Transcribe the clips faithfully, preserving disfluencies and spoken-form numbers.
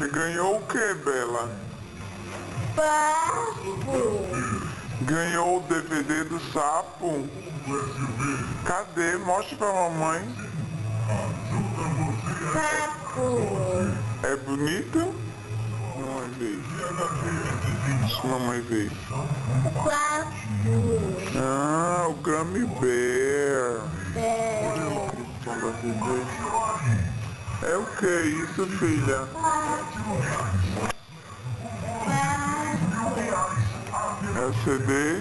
Você ganhou o que, Bela? Papo. Ganhou o D V D do sapo? Cadê? Mostra pra mamãe. Papo. É bonito? Mamãe vê. Deixa a mamãe ver. Papo. Ah, o Gummy Bear. É. É o que isso, filha? É o C D?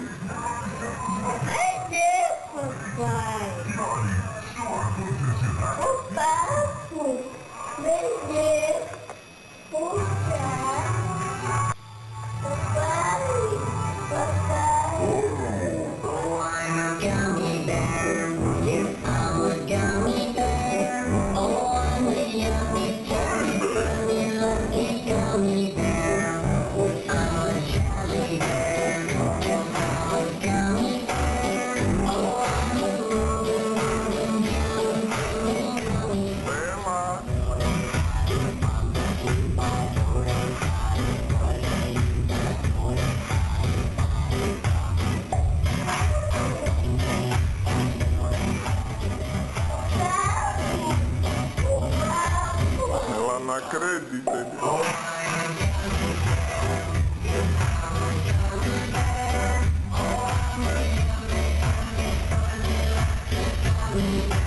Cadê, papai? O papo. Cadê? Puxa. Papai. Papai. Oh, I'm a gummy bear. Yes, I'm a gummy bear. Oh, I'm a yummy bear. Gummy, lucky gummy bear. I'm a jelly bear. Yes, I'm a gummy bear. Oh, I'm a gummy, gummy, gummy bear. Bela. Ela não acredita. Oh,